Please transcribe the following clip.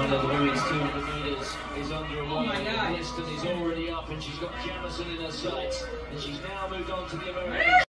final of the women's 200 metres is underway. Liston is already up and she's got Jamison in her sights, and she's now moved on to the American